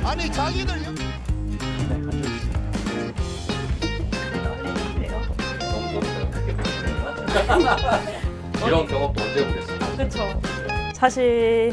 아니 자기들요? 이런 경험도 언제 보겠어요? 그렇죠. 사실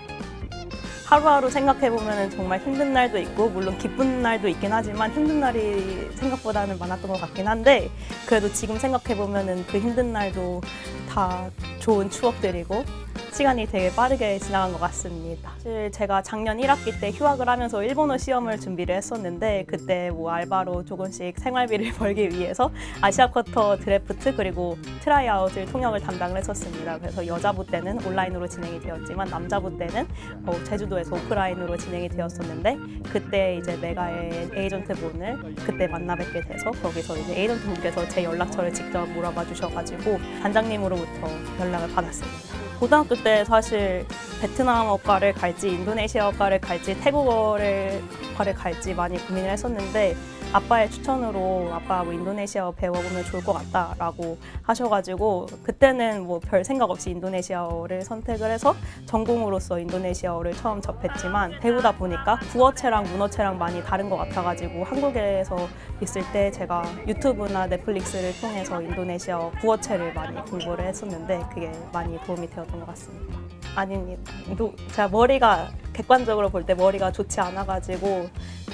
하루하루 생각해보면 정말 힘든 날도 있고 물론 기쁜 날도 있긴 하지만 힘든 날이 생각보다는 많았던 것 같긴 한데 그래도 지금 생각해보면 그 힘든 날도 다 좋은 추억들이고 시간이 되게 빠르게 지나간 것 같습니다. 사실 제가 작년 1학기 때 휴학을 하면서 일본어 시험을 준비를 했었는데 그때 뭐 알바로 조금씩 생활비를 벌기 위해서 아시아 쿼터 드래프트 그리고 트라이아웃을 통역을 담당을 했었습니다. 그래서 여자부 때는 온라인으로 진행이 되었지만 남자부 때는 제주도에서 오프라인으로 진행이 되었었는데 그때 이제 메가의 에이전트 분을 그때 만나 뵙게 돼서 거기서 이제 에이전트 분께서 제 연락처를 직접 물어봐 주셔가지고 단장님으로부터 연락을 받았습니다. 고등학교 때 사실 베트남어과를 갈지 인도네시아어과를 갈지 태국어를 갈지 많이 고민을 했었는데 아빠의 추천으로 아빠 뭐 인도네시아어 배워보면 좋을 것 같다라고 하셔가지고 그때는 뭐 별 생각 없이 인도네시아어를 선택을 해서 전공으로서 인도네시아어를 처음 접했지만 배우다 보니까 국어체랑 문어체랑 많이 다른 것 같아가지고 한국에서 있을 때 제가 유튜브나 넷플릭스를 통해서 인도네시아어 국어체를 많이 공부를 했었는데 그게 많이 도움이 되었던 것 같습니다. 아닙니다. 제가 머리가 객관적으로 볼 때 머리가 좋지 않아가지고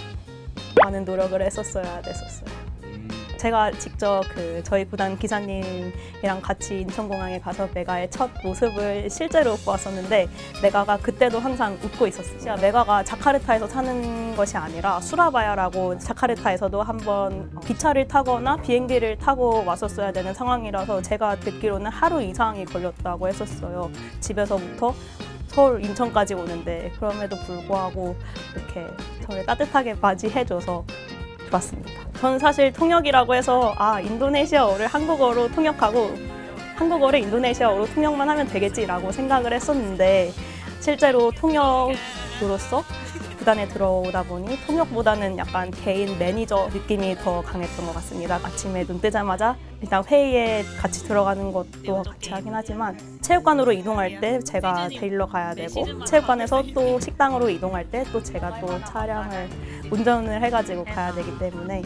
많은 노력을 했었어야 됐었어요. 제가 직접 저희 구단 기사님이랑 같이 인천공항에 가서 메가의 첫 모습을 실제로 보았었는데 메가가 그때도 항상 웃고 있었어요. 메가가 자카르타에서 사는 것이 아니라 수라바야라고 자카르타에서도 한번 기차를 타거나 비행기를 타고 왔었어야 되는 상황이라서 제가 듣기로는 하루 이상이 걸렸다고 했었어요. 집에서부터 서울, 인천까지 오는데 그럼에도 불구하고 이렇게 저를 따뜻하게 맞이해줘서 좋았습니다. 저는 사실 통역이라고 해서 인도네시아어를 한국어로 통역하고 한국어를 인도네시아어로 통역만 하면 되겠지라고 생각을 했었는데 실제로 통역으로서 구단에 들어오다 보니 통역보다는 약간 개인 매니저 느낌이 더 강했던 것 같습니다. 아침에 눈 뜨자마자 일단 회의에 같이 들어가는 것도 같이 하긴 하지만 체육관으로 이동할 때 제가 데리러 가야 되고 체육관에서 또 식당으로 이동할 때 또 제가 또 차량을 운전을 해가지고 가야 되기 때문에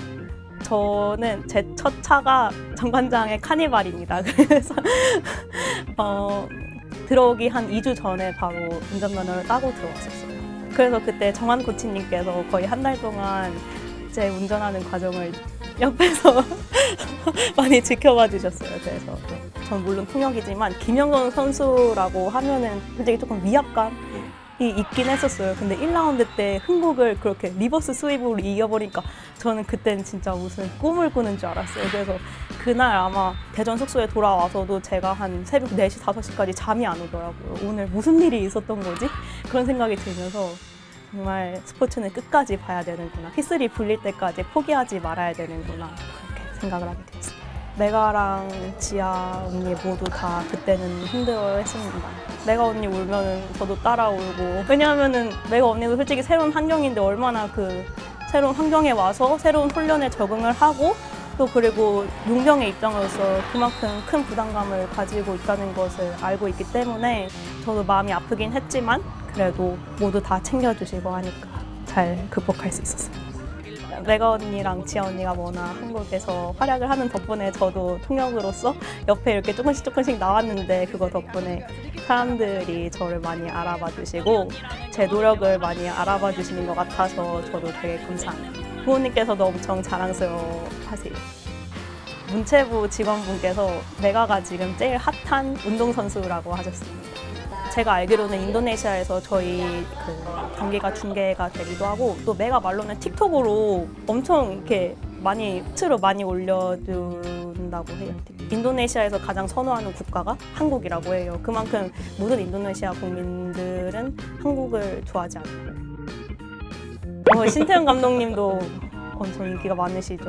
저는 제 첫 차가 정관장의 카니발입니다. 그래서 들어오기 한 2주 전에 바로 운전면허를 따고 들어왔었어요. 그래서 그때 정한 코치님께서 거의 한 달 동안 제 운전하는 과정을 옆에서 많이 지켜봐 주셨어요. 그래서 전 물론 통역이지만 김영건 선수라고 하면은 솔직히 조금 위압감이 있긴 했었어요. 근데 1라운드 때 흥국을 그렇게 리버스 스윕으로 이겨버리니까 저는 그때는 진짜 무슨 꿈을 꾸는 줄 알았어요. 그래서 그날 아마 대전 숙소에 돌아와서도 제가 한 새벽 4시, 5시까지 잠이 안 오더라고요. 오늘 무슨 일이 있었던 거지? 그런 생각이 들면서 정말 스포츠는 끝까지 봐야 되는구나. 휘슬이 불릴 때까지 포기하지 말아야 되는구나. 그렇게 생각을 하게 되었습니다. 메가랑 지아 언니 모두 다 그때는 힘들어했습니다. 메가 언니 울면은 저도 따라 울고 왜냐하면은 메가 언니도 솔직히 새로운 환경인데 얼마나 새로운 환경에 와서 새로운 훈련에 적응을 하고 또 그리고 용병의 입장으로서 그만큼 큰 부담감을 가지고 있다는 것을 알고 있기 때문에 저도 마음이 아프긴 했지만 그래도 모두 다 챙겨주시고 하니까 잘 극복할 수 있었어요. 메가 언니랑 지아 언니가 워낙 한국에서 활약을 하는 덕분에 저도 통역으로서 옆에 이렇게 조금씩 나왔는데 그거 덕분에 사람들이 저를 많이 알아봐 주시고 제 노력을 많이 알아봐 주시는 것 같아서 저도 되게 감사합니다. 부모님께서도 엄청 자랑스러워하세요. 문체부 직원분께서 메가가 지금 제일 핫한 운동선수라고 하셨습니다. 제가 알기로는 인도네시아에서 저희 경기가 중계가 되기도 하고 또 메가 말로는 틱톡으로 엄청 이렇게 츠로 많이 올려준다고 해요. 인도네시아에서 가장 선호하는 국가가 한국이라고 해요. 그만큼 모든 인도네시아 국민들은 한국을 좋아하지 않아요. 신태용 감독님도 엄청 인기가 많으시죠.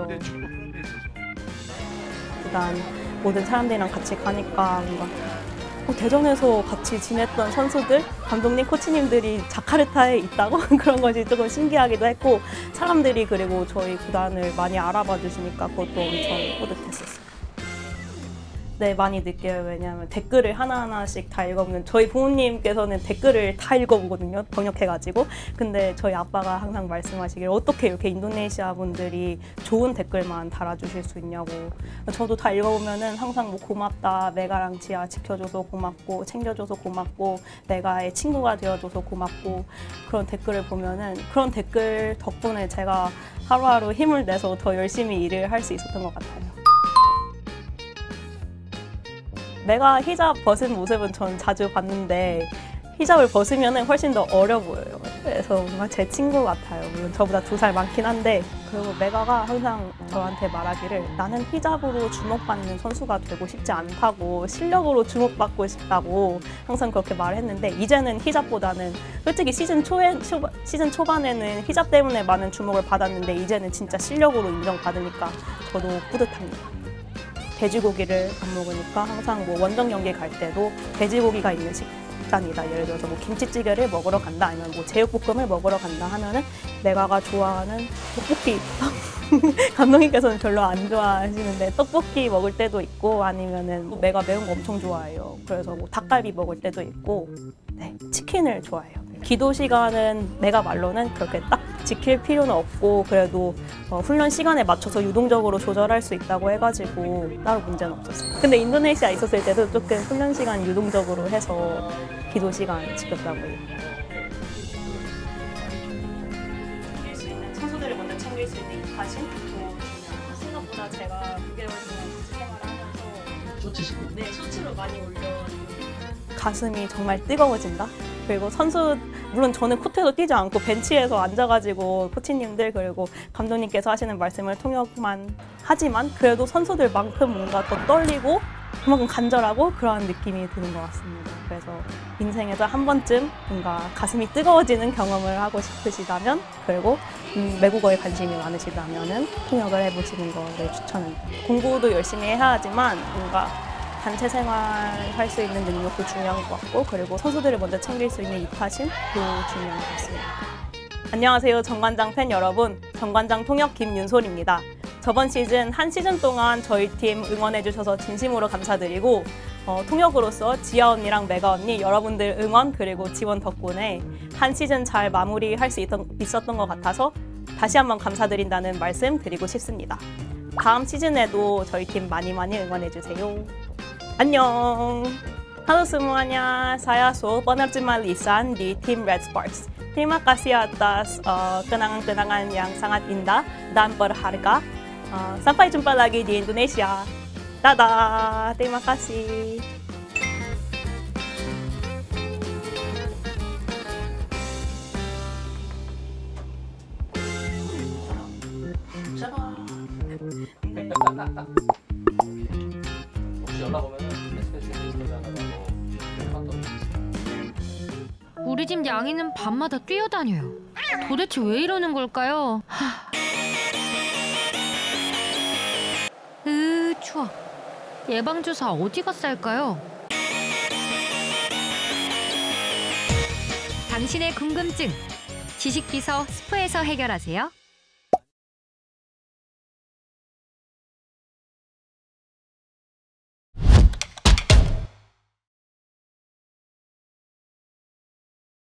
일단 모든 사람들이랑 같이 가니까 뭔가 대전에서 같이 지냈던 선수들, 감독님, 코치님들이 자카르타에 있다고 그런 것이 조금 신기하기도 했고 사람들이 그리고 저희 구단을 많이 알아봐 주시니까 그것도 엄청 뿌듯했었어요. 네, 많이 느껴요. 왜냐하면 댓글을 하나하나씩 다 읽어보면 저희 부모님께서는 댓글을 다 읽어보거든요. 번역해가지고. 근데 저희 아빠가 항상 말씀하시길 어떻게 이렇게 인도네시아 분들이 좋은 댓글만 달아주실 수 있냐고. 저도 다 읽어보면은 항상 뭐 고맙다, 메가랑 지아 지켜줘서 고맙고 챙겨줘서 고맙고 메가의 친구가 되어줘서 고맙고 그런 댓글을 보면은 그런 댓글 덕분에 제가 하루하루 힘을 내서 더 열심히 일을 할 수 있었던 것 같아요. 메가 히잡 벗은 모습은 전 자주 봤는데 히잡을 벗으면 훨씬 더 어려 보여요. 그래서 뭔가 제 친구 같아요. 물론 저보다 2살 많긴 한데 그리고 메가가 항상 저한테 말하기를 나는 히잡으로 주목받는 선수가 되고 싶지 않다고 실력으로 주목받고 싶다고 항상 그렇게 말했는데 이제는 히잡보다는 솔직히 시즌 초반에는 히잡 때문에 많은 주목을 받았는데 이제는 진짜 실력으로 인정받으니까 저도 뿌듯합니다. 돼지고기를 안 먹으니까 항상 뭐 원정 경기 갈 때도 돼지고기가 있는 식단이다. 예를 들어서 뭐 김치찌개를 먹으러 간다 아니면 뭐 제육볶음을 먹으러 간다 하면은 메가가 좋아하는 떡볶이 감독님께서는 별로 안 좋아하시는데 떡볶이 먹을 때도 있고 아니면은 뭐 메가 매운 거 엄청 좋아해요. 그래서 뭐 닭갈비 먹을 때도 있고 네, 치킨을 좋아해요. 기도 시간은 메가 말로는 그렇게 딱 지킬 필요는 없고 그래도 훈련 시간에 맞춰서 유동적으로 조절할 수 있다고 해가지고 따로 문제는 없었어요. 근데 인도네시아 있었을 때도 조금 훈련 시간 유동적으로 해서 기도 시간 지켰다고 해요. 챙길 수 있는 선수들을 먼저 챙길 수 있는 이파심도 중요해요. 생각보다 제가 6개월 동안 생활을 하면서 쇼츠시고 네, 쇼츠로 많이 올려가지고 가슴이 정말 뜨거워진다. 그리고 선수 물론 저는 코트에도 뛰지 않고 벤치에서 앉아가지고 코치님들 그리고 감독님께서 하시는 말씀을 통역만 하지만 그래도 선수들만큼 뭔가 더 떨리고 그만큼 간절하고 그러한 느낌이 드는 것 같습니다. 그래서 인생에서 한 번쯤 뭔가 가슴이 뜨거워지는 경험을 하고 싶으시다면 그리고 외국어에 관심이 많으시다면 통역을 해보시는 거를 추천합니다. 공부도 열심히 해야 하지만 뭔가 단체 생활할 수 있는 능력도 중요한 것 같고 그리고 선수들을 먼저 챙길 수 있는 이파심도 중요한 것 같습니다. 안녕하세요 정관장 팬 여러분, 정관장 통역 김윤솔입니다. 저번 시즌 한 시즌 동안 저희 팀 응원해 주셔서 진심으로 감사드리고 통역으로서 지아 언니랑 메가 언니 여러분들 응원 그리고 지원 덕분에 한 시즌 잘 마무리할 수 있었던 것 같아서 다시 한번 감사드린다는 말씀 드리고 싶습니다. 다음 시즌에도 저희 팀 많이 응원해 주세요. 안녕. Halo semuanya, saya Sul, penerjemah lisan di tim Red Sparks. Terima kasih atas kenangan-kenangan yang sangat indah dan berharga. Sampai jumpa lagi di Indonesia. Dadah, terima kasih. 혹시 연락 오면은 메시지 해주시면 우리 집 양이는 밤마다 뛰어다녀요. 도대체 왜 이러는 걸까요? 추워. 예방주사 어디 갔어 할까요? 당신의 궁금증, 지식비서 스프에서 해결하세요.